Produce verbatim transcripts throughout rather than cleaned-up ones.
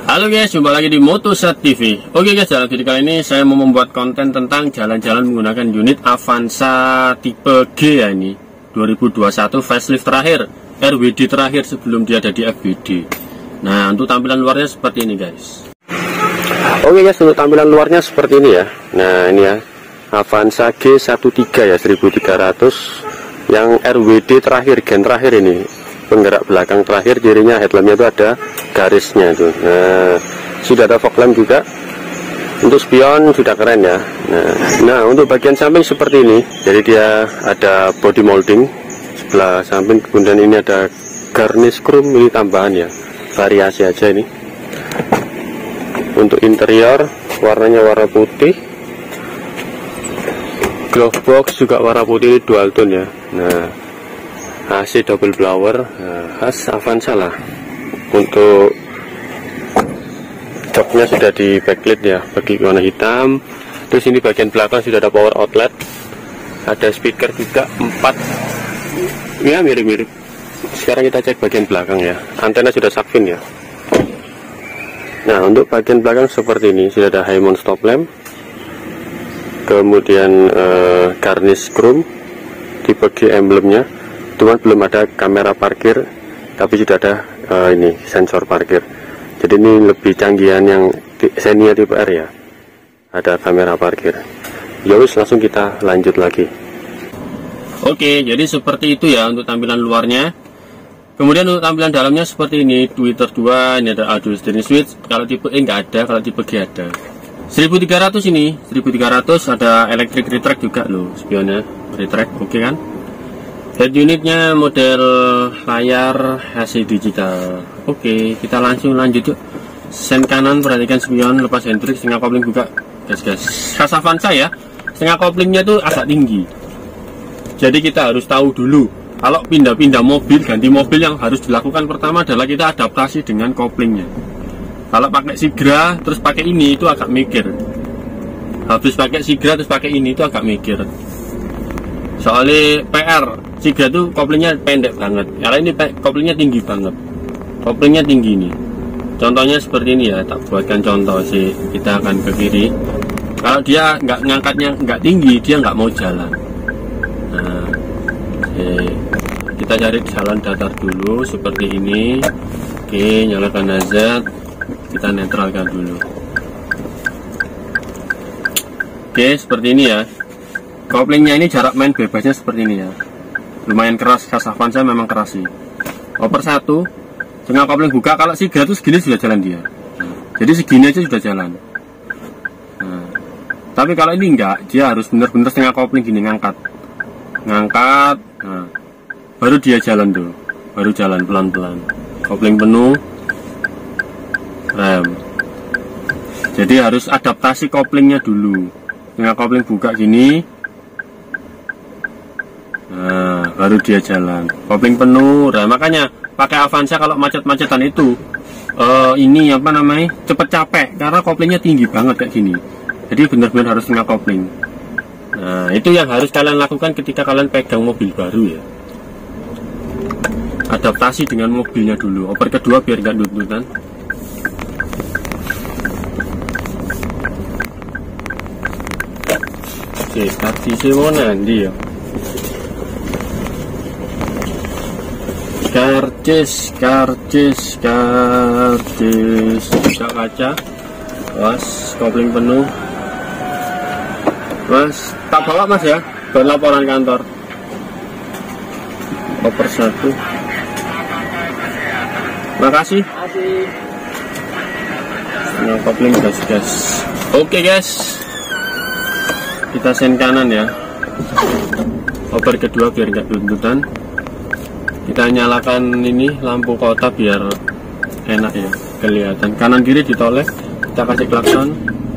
Halo guys, jumpa lagi di Motosat T V. Oke guys, dalam video kali ini saya mau membuat konten tentang jalan-jalan menggunakan unit Avanza tipe G ya, ini dua ribu dua puluh satu facelift terakhir, R W D terakhir sebelum dia ada di F B D. Nah, untuk tampilan luarnya seperti ini guys. Oke guys, untuk tampilan luarnya seperti ini ya. Nah, ini ya, Avanza G tiga belas ya, seribu tiga ratus yang R W D terakhir, gen terakhir ini. Penggerak belakang terakhir, cirinya headlampnya itu ada garisnya tuh. Nah, sudah ada fog lamp juga. Untuk spion sudah keren ya. Nah, nah untuk bagian samping seperti ini. Jadi dia ada body molding sebelah samping, kemudian ini ada garnish chrome, ini tambahan ya, variasi aja ini. Untuk interior warnanya warna putih. Glove box juga warna putih, ini dual tone ya. Nah, A C double blower, nah, khas Avanza lah. Untuk joknya sudah di backlit ya, bagi warna hitam. Terus ini bagian belakang sudah ada power outlet, ada speaker juga empat, ya mirip-mirip. Sekarang kita cek bagian belakang ya, antena sudah shark fin ya. Nah, untuk bagian belakang seperti ini, sudah ada high mount stop lamp, kemudian eh, garnish chrome, tipe G emblemnya. Cuman belum ada kamera parkir, tapi sudah ada uh, ini sensor parkir. Jadi ini lebih canggihan yang Xenia tipe R ya, ada kamera parkir. Ya wis, langsung kita lanjut lagi. Oke, jadi seperti itu ya untuk tampilan luarnya. Kemudian untuk tampilan dalamnya seperti ini, tweeter dua, ini ada audio steering switch. Kalau tipe E nggak ada, kalau tipe G ada. seribu tiga ratus ini, seribu tiga ratus ada electric retract juga loh, spionnya retract, oke kan? Head unitnya model layar L C D digital. Oke, kita langsung lanjut yuk. Sen kanan, perhatikan spion, lepas handbrake, setengah kopling buka. Gas gas. Khas Avanza ya, setengah koplingnya tuh agak tinggi. Jadi kita harus tahu dulu, kalau pindah-pindah mobil, ganti mobil, yang harus dilakukan pertama adalah kita adaptasi dengan koplingnya. Kalau pakai Sigra terus pakai ini itu agak mikir. Habis pakai Sigra terus pakai ini itu agak mikir. Soalnya P R Sigra tuh koplingnya pendek banget, kalau ini koplingnya tinggi banget. Koplingnya tinggi nih. Contohnya seperti ini ya, tak buatkan contoh sih. Kita akan ke kiri. Kalau dia nggak ngangkatnya nggak tinggi, dia nggak mau jalan. Nah, oke. Kita cari jalan datar dulu seperti ini. Oke, nyalakan hazard. Kita netralkan dulu. Oke, seperti ini ya. Koplingnya ini jarak main bebasnya seperti ini ya. Lumayan keras, khas Avanza memang keras sih. Oper satu, setengah kopling buka. Kalau Sigra tuh segini sudah jalan dia. Nah, jadi segini aja sudah jalan. Nah, tapi kalau ini enggak, dia harus benar-benar setengah kopling gini, ngangkat, ngangkat. Nah, baru dia jalan tuh, baru jalan pelan-pelan. Kopling penuh, rem. Jadi harus adaptasi koplingnya dulu. Setengah kopling buka gini. Nah, baru dia jalan. Kopling penuh. Nah, makanya pakai Avanza kalau macet-macetan itu uh, ini apa namanya? Cepet capek karena koplingnya tinggi banget kayak gini. Jadi benar-benar harus setengah kopling. Nah, itu yang harus kalian lakukan ketika kalian pegang mobil baru ya. Adaptasi dengan mobilnya dulu. Oper kedua biar nggak nut-nutan. Oke, stasi sewana nanti ya. Karcis, karcis, karcis. Buka kaca. Was, kopling penuh. Mas, tak bawa mas ya, buat laporan kantor. Oper satu. Makasih. Nah, kopling gas-gas. Oke guys, kita sen kanan ya. Oper kedua biar nggak tuntutan. Kita nyalakan ini lampu kota biar enak ya kelihatan. Kanan kiri ditoleh. Kita kasih klakson.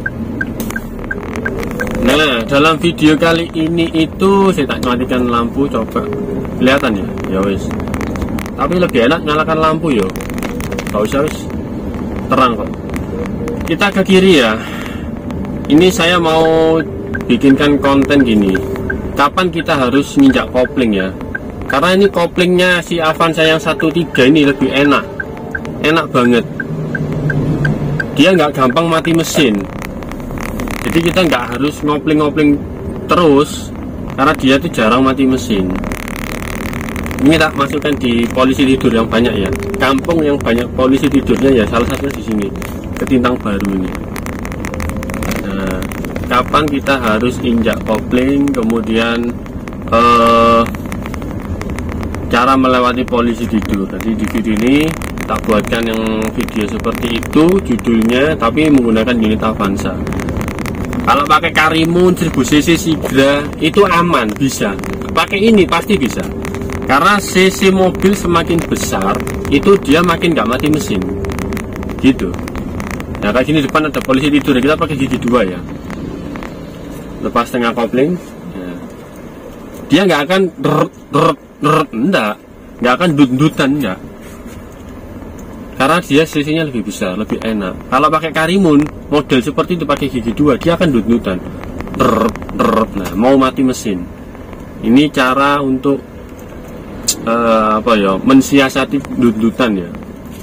Nah, dalam video kali ini itu saya tak matikan lampu, coba kelihatan ya. Ya wis. Tapi lebih enak nyalakan lampu yo. Gak usah wis. Terang kok. Kita ke kiri ya. Ini saya mau bikinkan konten gini. Kapan kita harus nginjak kopling ya? Karena ini koplingnya si Avanza yang satu tiga ini lebih enak, enak banget. dia nggak gampang mati mesin. Jadi kita nggak harus ngopling-ngopling terus, karena dia tuh jarang mati mesin. Ini tak masukkan di polisi tidur yang banyak ya. Kampung yang banyak polisi tidurnya ya salah satunya di sini, Ketintang Baru ini. Nah, kapan kita harus injak kopling, kemudian eh, cara melewati polisi tidur. Jadi di video ini tak buatkan yang video seperti itu judulnya, tapi menggunakan unit Avanza. Kalau pakai Karimun seribu cc Sigra itu aman, bisa. Pakai ini pasti bisa. Karena cc mobil semakin besar, itu dia makin nggak mati mesin. Gitu. Nah, kayak gini depan ada polisi tidur, kita pakai gigi dua ya. Lepas tengah kopling, ya. Dia nggak akan rrrt, rrrt, rrrt, enggak, nggak akan dut-dutan, enggak. Karena dia cc-nya lebih besar, lebih enak. Kalau pakai Karimun model seperti itu pakai gigi dua, dia akan dut-dutan. Nah, mau mati mesin. Ini cara untuk uh, apa ya, mensiasati dut-dutan ya.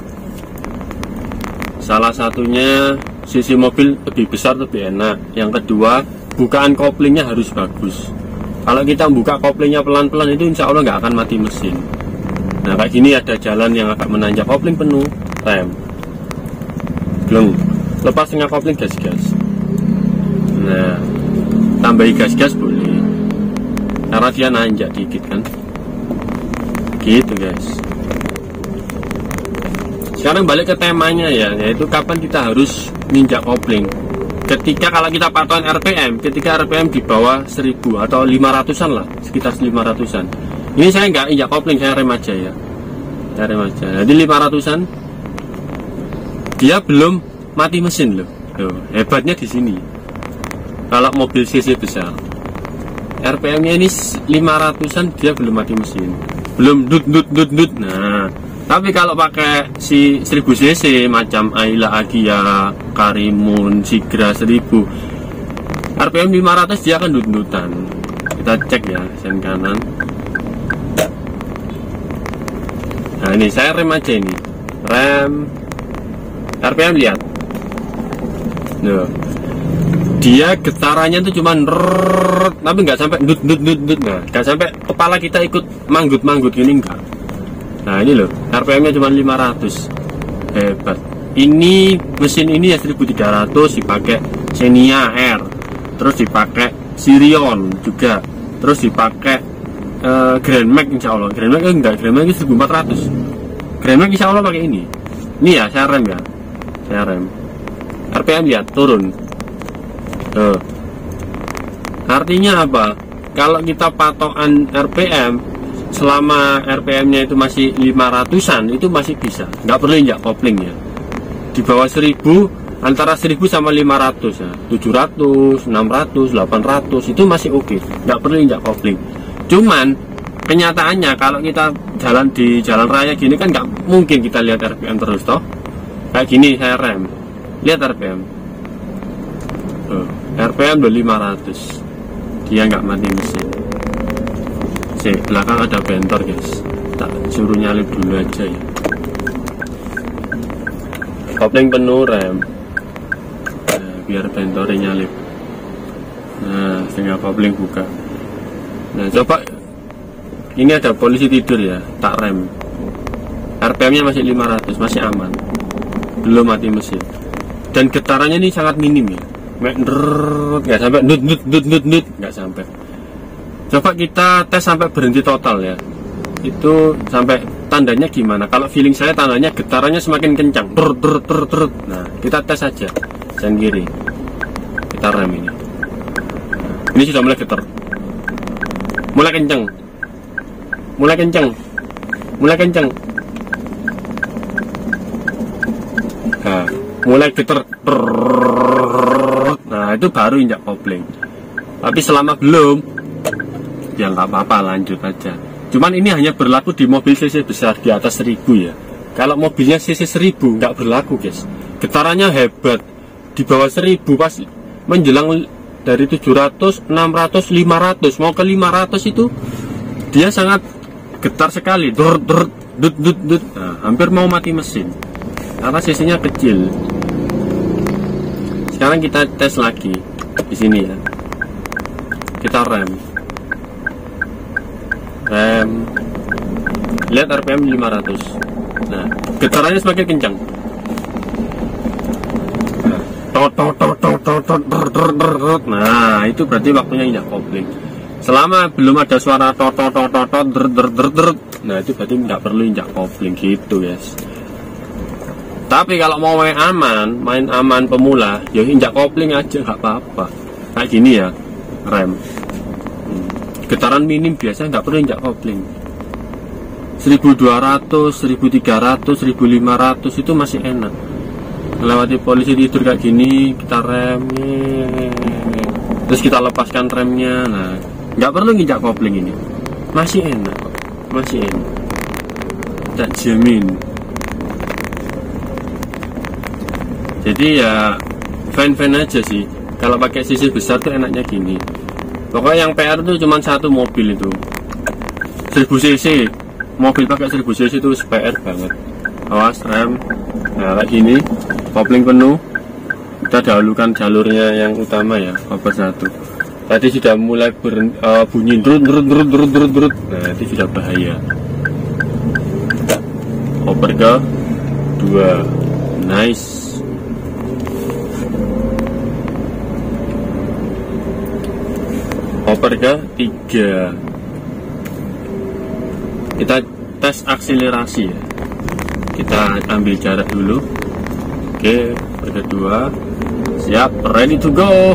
Salah satunya cc mobil lebih besar lebih enak. Yang kedua, bukaan koplingnya harus bagus. Kalau kita buka koplingnya pelan-pelan itu insya Allah nggak akan mati mesin. Nah, kayak gini ada jalan yang agak menanjak, kopling penuh, rem, bleng, lepas tengah kopling gas-gas. Nah, tambahi gas-gas boleh, karena dia nanjak dikit kan. Gitu guys. Sekarang balik ke temanya ya, yaitu kapan kita harus ninjak kopling. Ketika kalau kita patokan R P M, ketika R P M di bawah seribu atau lima ratusan lah, sekitar lima ratusan. Ini saya nggak injak kopling, saya rem aja ya. Saya rem aja. Jadi lima ratusan, dia belum mati mesin loh. Loh, hebatnya di sini. Kalau mobil cc besar, R P M-nya ini lima ratusan, dia belum mati mesin, belum dut dut dut dut. Nah, tapi kalau pakai si seribu cc macam Ayla, Agia, Karimun, Sigra seribu, R P M lima ratus dia akan dut-dutan. Kita cek ya, sen kanan. Nah, ini saya rem aja ini. Rem. R P M lihat. Loh. Dia getarannya itu cuman rrrr, tapi nggak sampai dut dut dut dut. Nah, nggak sampai kepala kita ikut manggut-manggut gini, enggak. Nah, ini loh, R P M-nya cuma lima ratus. Hebat. Ini mesin ini ya seribu tiga ratus, dipakai Xenia R. Terus dipakai Sirion juga. Terus dipakai uh, Grand Max insya Allah. Grand Max enggak, Grand Max seribu empat ratus. Grand Max insya Allah pakai ini. Ini ya, saya rem ya. Saya rem. R P M lihat turun. Tuh. Artinya apa? Kalau kita patokan R P M selama R P M-nya itu masih lima ratusan, itu masih bisa, nggak perlu injak kopling ya. Di bawah seribu, antara seribu sama lima ratus ya, tujuh ratus, enam ratus, delapan ratus itu masih oke, nggak perlu injak kopling. Cuman kenyataannya kalau kita jalan di jalan raya gini kan nggak mungkin kita lihat R P M terus toh. Kayak gini saya rem, lihat R P M. Tuh, R P M udah lima ratus, dia nggak mati mesin. Si belakang ada bentor guys, tak suruh nyalip dulu aja ya. Kopling penuh, rem. Nah, biar bentornya nyalip. Nah, sehingga kopling buka. Nah, coba ini ada polisi tidur ya, tak rem. R P M-nya masih lima ratus, masih aman, belum mati mesin. Dan getarannya ini sangat minim ya, nggak sampai nut nut nut nut nut, nggak sampai. Coba kita tes sampai berhenti total ya. Itu sampai tandanya gimana? Kalau feeling saya tandanya getarannya semakin kencang. Ter ter ter ter. Nah, kita tes aja. Sen kiri. Kita rem ini. Ini sudah mulai getar. Mulai kencang. Mulai kencang. Mulai kencang. Nah, mulai getar. Nah, itu baru injak kopling. Tapi selama belum, ya nggak apa-apa, lanjut aja. Cuman ini hanya berlaku di mobil cc besar di atas seribu ya. Kalau mobilnya cc seribu nggak berlaku guys. Getarannya hebat. Di bawah seribu pas menjelang dari tujuh ratus, enam ratus, lima ratus mau ke lima ratus itu dia sangat getar sekali. Dut dut dut dut dut. Nah, hampir mau mati mesin. Karena cc-nya kecil. sekarang kita tes lagi di sini ya. Kita rem. Rem. Lihat R P M lima ratus. Nah, getarannya semakin kencang. Nah, itu berarti waktunya injak kopling. Selama belum ada suara tot tot tot tot tot der der der der, nah itu berarti nggak perlu injak kopling gitu, guys. Tapi kalau mau main aman, main aman pemula, ya injak kopling aja nggak apa-apa. Kayak gini ya, rem. Getaran minim biasa nggak perlu injak kopling. seribu dua ratus, seribu tiga ratus, seribu lima ratus itu masih enak. Melewati polisi tidur kayak gini, kita rem, terus kita lepaskan remnya. Nah, nggak perlu nginjak kopling ini, masih enak, masih enak, tak jamin. Jadi ya fan-fan aja sih. Kalau pakai sisi besar tuh enaknya gini. Pokoknya yang P R tuh cuma satu mobil itu, seribu cc. Mobil pakai seribu cc itu P R banget. Awas rem. Nah kayak gini, kopling penuh. Kita dahulukan jalurnya yang utama ya, koper satu. Tadi sudah mulai ber, uh, bunyi drut drut drut drut drut drut. Nah itu sudah bahaya. Koper ke dua, nice. Koper ke tiga. Kita tes akselerasi ya. Kita ambil jarak dulu. Oke, koper kedua. Siap, ready to go.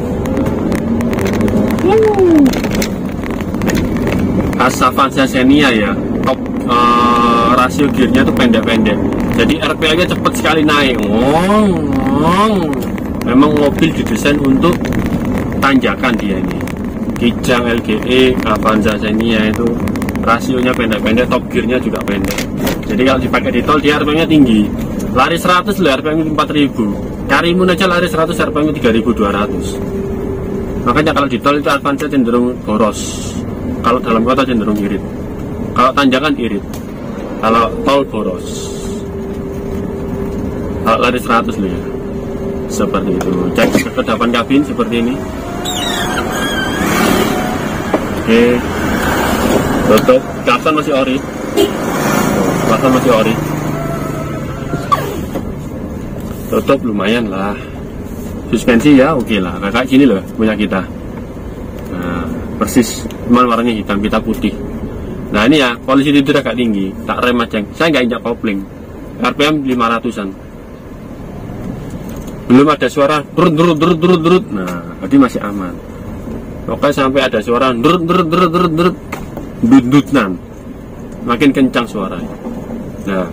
Khas Avanza Xenia ya. Top uh, rasio gearnya tuh pendek-pendek. Jadi R P M-nya cepat sekali naik. Ngong, ngong. Memang mobil didesain untuk tanjakan dia ini. Kijang L G E Avanza Xenia itu rasionya pendek-pendek, top gearnya juga pendek. Jadi kalau dipakai di tol dia R P M-nya tinggi. Lari seratus loh, R P M empat ribu. Karimun aja lari seratus, R P M tiga ribu dua ratus. Makanya kalau di tol itu Avanza cenderung boros. Kalau dalam kota cenderung irit. Kalau tanjakan irit. Kalau tol boros. Kalau lari seratus loh ya. Seperti itu. Cek kedapan kabin seperti ini. Oke. Tutup. Klakson masih ori. Klakson masih ori. Tutup lumayan lah. Suspensi ya oke okay lah. Kayak gini loh punya kita. Nah, persis. Cuman warnanya hitam, kita putih. Nah ini ya, polisi itu agak tinggi. Tak rem aja. Saya nggak injak kopling. R P M lima ratusan. Belum ada suara drut drut drut drut drut. Nah, berarti masih aman. Oke, sampai ada suara drut drut drut drut drut. Dut-dutan. Makin kencang suaranya. Nah,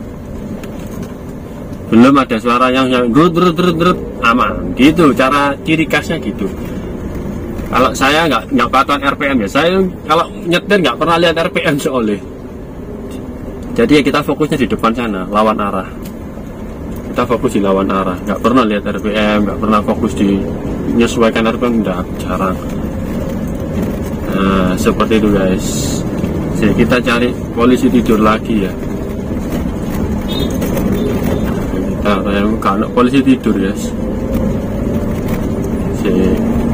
belum ada suara yang yang drut drut drut drut, aman. Gitu cara ciri khasnya gitu. Kalau saya nggak nggak patuhan R P M ya, saya kalau nyetir nggak pernah lihat R P M soalnya. Jadi ya kita fokusnya di depan sana, lawan arah. Kita fokus di lawan arah, nggak pernah lihat R P M, nggak pernah fokus di menyesuaikan R P M, udah jarang. Nah seperti itu guys. Jadi kita cari polisi tidur lagi ya. Kita kalau polisi tidur guys. Jadi,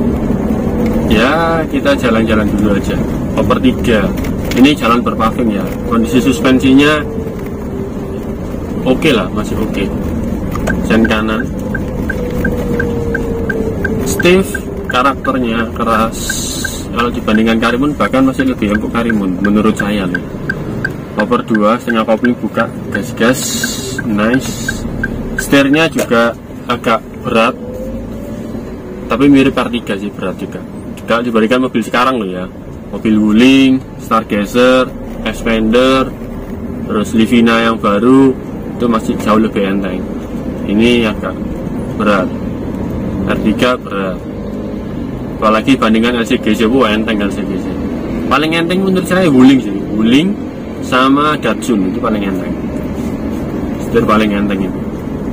ya kita jalan-jalan dulu aja. Koper tiga. Ini jalan berpaving ya. Kondisi suspensinya oke okay lah, masih oke. Okay. Sen kanan. Stiff, karakternya keras. Kalau dibandingkan Karimun bahkan masih lebih empuk Karimun menurut saya nih. Koper dua, setengah kopling buka, gas-gas, nice. Setirnya juga agak berat. Tapi mirip R tiga sih, berat juga. Kalau dibandingkan mobil sekarang loh ya, mobil Wuling, Stargazer, Expander, terus Livina yang baru itu masih jauh lebih enteng. Ini agak berat, R tiga berat. Apalagi bandingkan L C G C, wah enteng L C G C. Paling enteng menurut saya Wuling sih, Wuling sama Datsun itu paling enteng. Setir paling enteng itu.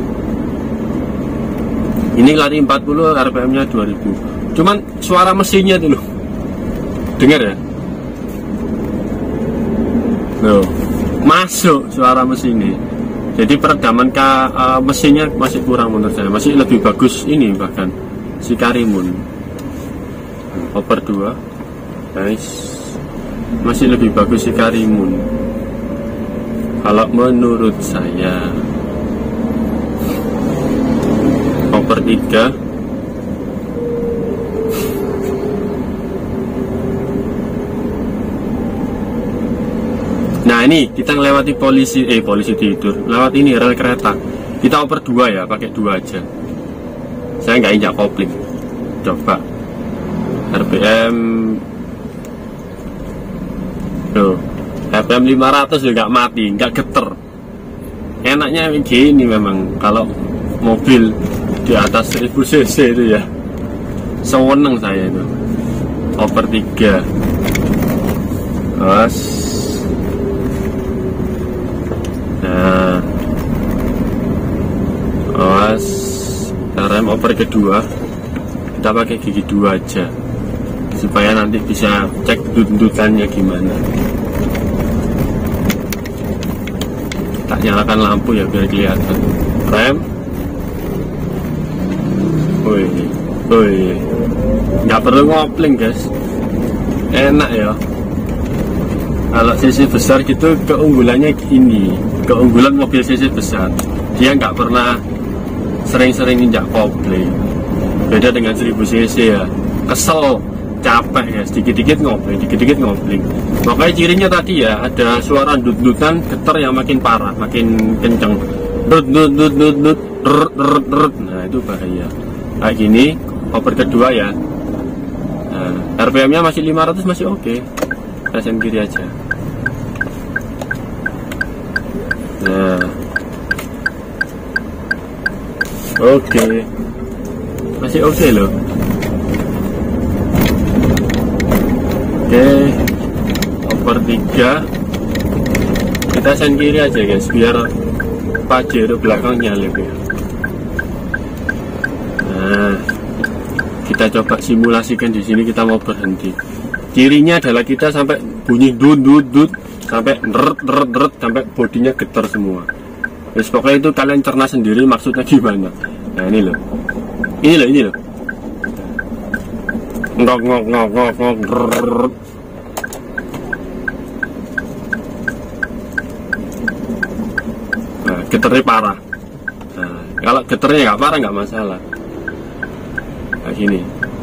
Ini lari empat puluh, R P M-nya dua ribu. Cuman suara mesinnya tuh loh. Dengar ya? Loh, masuk suara mesinnya. Jadi peredaman ke uh, mesinnya masih kurang menurut saya, masih lebih bagus ini bahkan si Karimun Hopper dua, guys, masih lebih bagus si Karimun kalau menurut saya. Hopper tiga nah ini kita ngelewati polisi eh polisi tidur, lewat ini rel kereta. Kita oper dua ya, pakai dua aja. Saya nggak injak kopling. Coba R P M tuh, R P M lima ratus juga mati, nggak geter. Enaknya gini memang kalau mobil di atas seribu cc itu ya, seneng saya itu. Oper tiga, awas. Nah, awas, rem oper kedua kita pakai gigi dua aja supaya nanti bisa cek dut-dutannya gimana. Tak nyalakan lampu ya biar kelihatan. Rem, woi, woi, nggak perlu ngopling guys, enak ya. Kalau cc besar gitu keunggulannya ini, keunggulan mobil cc besar, dia nggak pernah sering-sering injak kopling. Beda dengan seribu cc ya, kesel, capek ya, sedikit-dikit ngopling, dikit-dikit ngopling. Makanya cirinya tadi ya, ada suara dut-dutan getar yang makin parah, makin kenceng, dut dut dut dut dut, rrrt, rrrt, rrrt. Nah itu bahaya. Kayak gini, oper kedua ya. Nah, R P M-nya masih lima ratus, masih oke. Okay. Rasain kiri aja. Nah, oke, okay. Masih oke okay loh. Oke, okay. Oper tiga kita sen kiri aja guys, biar Pajero belakang nyalip ya. Nah, kita coba simulasikan di sini, kita mau berhenti. Cirinya adalah kita sampai bunyi dut dut dut, sampai neret neret neret, sampai bodinya getar semua. Terus pokoknya itu kalian cerna sendiri maksudnya gimana. Nah ini loh, ini loh, ini loh. Ngok ngok ngok ngok ngok. Rrrr. Nah, getarnya parah. Nah, kalau getarnya nggak parah nggak masalah. Kayak gini.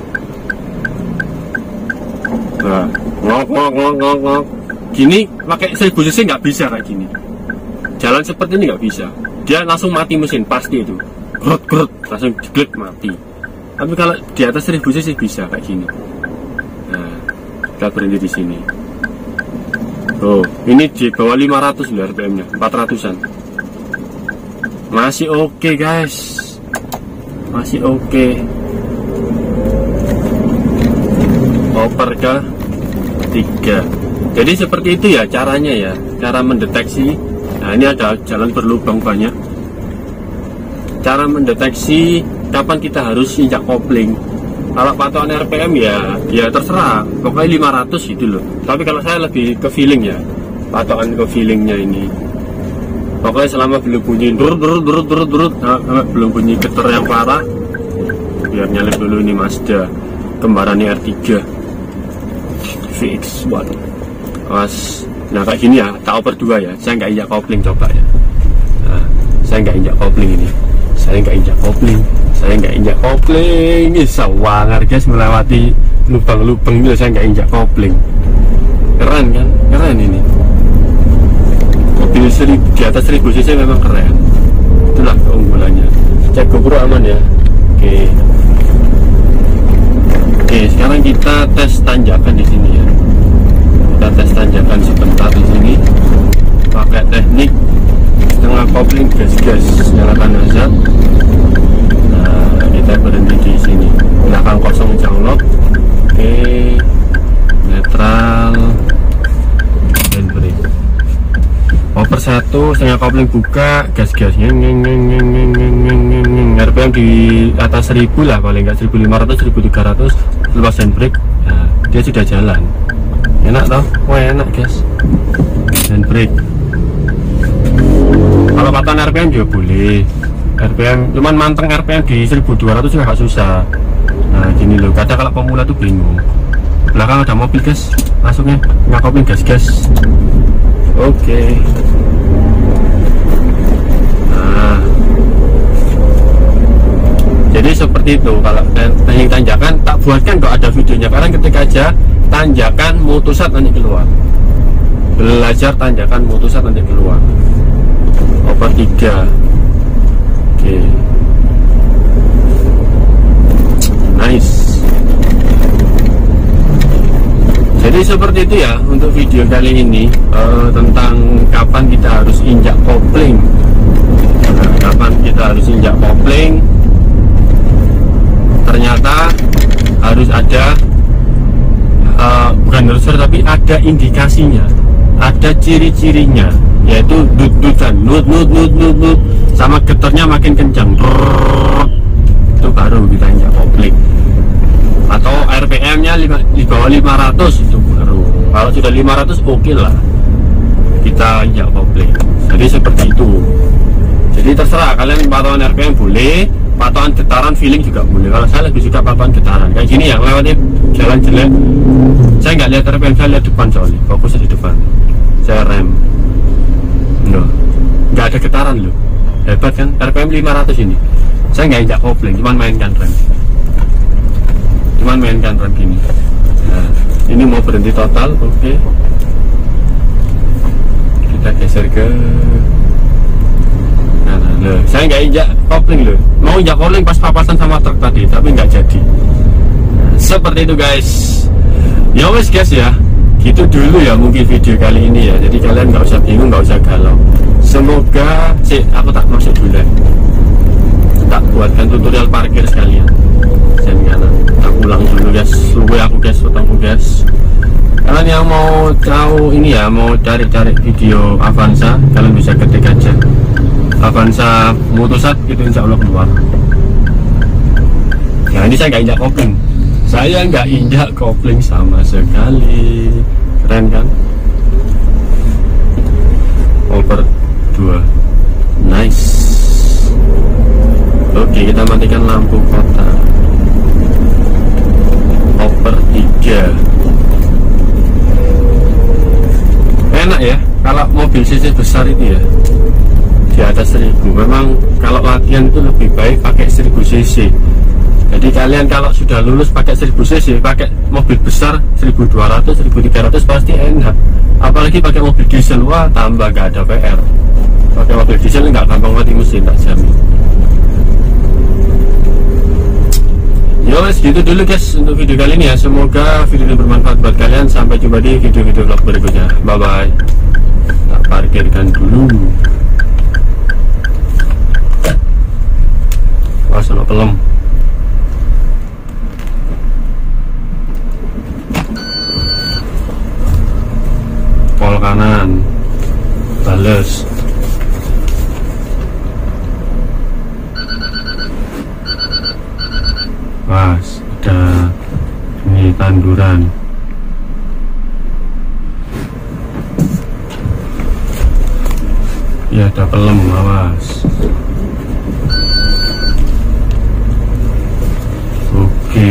Nah, ngok ngok ngok ngok ngok. Gini pakai seribu cc nggak bisa kayak gini. Jalan seperti ini nggak bisa. Dia langsung mati mesin pasti itu. Grut grut langsung jeglek mati. Tapi kalau di atas seribu cc bisa kayak gini. Nah, kita berhenti di sini. Oh, ini di bawah lima ratus loh R P M-nya, empat ratusan. Masih oke okay, guys. Masih oke. Okay. Oper ke tiga. Jadi seperti itu ya caranya ya, cara mendeteksi. Nah, ini ada jalan berlubang banyak. Cara mendeteksi kapan kita harus injak kopling. Kalau patokan R P M ya, ya terserah. Pokoknya lima ratus gitu loh. Tapi kalau saya lebih ke feeling ya, patokan ke feelingnya ini. Pokoknya selama belum bunyi durut durut durut durut durut, nah, belum bunyi getar yang parah, biar nyalip dulu ini Mazda kembaran R tiga V X satu. Awas. Nah kayak gini ya, tak oper dua ya. Saya nggak injak kopling, coba ya. Nah, saya nggak injak kopling ini. Saya nggak injak kopling. Saya nggak injak kopling. Ini sawangar guys, melewati lubang-lubang itu saya nggak injak kopling. Keren kan? Keren ini. Mobil seri, di atas seribu cc memang keren. Itulah keunggulannya. Cek GoPro aman ya. Oke. Oke, sekarang kita tes tanjakan di sini ya. Kita tes tanjakan sebentar di sini. Pakai teknik setengah kopling gas-gas, nyalakan hazard. Nah, kita berhenti di sini. Belakang kosong janglock. Oke. Netral. Dan brake. Oper satu, setengah kopling buka, gas-gas. Ngeng ngeng ngeng ngeng ngeng ngeng ngeng. R P M di atas seribu lah, paling nggak seribu lima ratus, seribu tiga ratus. Lepas handbrake, nah, dia sudah jalan. Enak toh? Wah enak guys. Handbrake. Kalau patokan R P M juga boleh. R P M cuman manteng R P M di seribu dua ratus juga agak susah. Nah gini loh, kadang kalau pemula tuh bingung. Belakang ada mobil guys, langsungnya ngakopin gas gas. Oke okay. Nah jadi seperti itu. Kalau tanjak tanjakan tak buatkan kok ada videonya, karena ketika aja tanjakan mutusat nanti keluar, belajar tanjakan mutusat nanti keluar. Over tiga. Oke okay. Nice. Jadi seperti itu ya untuk video kali ini, uh, tentang kapan kita harus injak kopling. Nah, kapan kita harus injak kopling, ternyata harus ada uh, bukan harus tapi ada indikasinya, ada ciri-cirinya, yaitu dut-dutan, nut nut nut nut nut, sama getarnya makin kencang, itu baru kita injak kopling. Atau R P M nya di bawah lima ratus itu baru. Kalau sudah lima ratus oke okay lah kita injak kopling. Jadi seperti itu. Jadi terserah kalian, patokan R P M boleh, patokan getaran feeling juga boleh. Kalau saya lebih suka patokan getaran kayak gini ya, lewatnya jalan jelek saya nggak lihat R P M, saya lihat depan soalnya, fokusnya di depan, saya rem loh, nggak ada getaran loh, hebat kan. R P M lima ratus ini saya nggak injak kopling, cuman mainkan rem, cuman mainkan rem gini. Nah ini mau berhenti total, oke okay. Kita geser ke nah, nah loh, saya nggak injak kopling loh, mau injak kopling pas papasan sama truk tadi tapi nggak jadi. Nah, seperti itu guys. Ya wes guys ya, gitu dulu ya mungkin video kali ini ya. Jadi kalian nggak usah bingung, nggak usah galau. Semoga sih aku tak masuk dulu, tak buatkan tutorial parkir sekalian. Sen kanan, tak ulang dulu guys, luwe aku guys, potong guys. Kalian yang mau tahu ini ya, mau cari-cari video Avanza, kalian bisa ketik aja Avanza mutusat gitu, insya Allah keluar. Nah ini saya nggak injak kopling, saya nggak injak kopling sama sekali. Keren kan? Over dua, nice. Oke, kita matikan lampu kota. Over tiga. Enak ya kalau mobil cc besar itu ya, di atas seribu. Memang kalau latihan itu lebih baik pakai seribu cc. Jadi kalian kalau sudah lulus pakai seribu cc, pakai mobil besar seribu dua ratus, seribu tiga ratus pasti enak. Apalagi pakai mobil diesel, wah tambah gak ada P R. Pakai mobil diesel nggak gampang mati mesin, tak jamin. Ya wes gitu dulu guys untuk video kali ini ya. Semoga video ini bermanfaat buat kalian. Sampai jumpa di video-video vlog berikutnya. Bye bye. Tak parkirkan dulu. Wah sama pelem. Pol kanan, bales. Pas ada ini tanduran. Ya ada pelem, awas. Oke.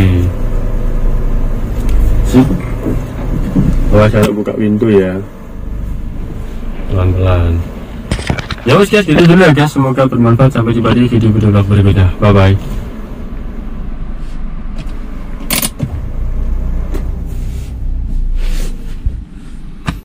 Sip. Awas kalau buka pintu ya. Pelan-pelan. Ya wes guys, itu dulu ya guys. Semoga bermanfaat. Sampai jumpa di video-video berikutnya. Bye bye.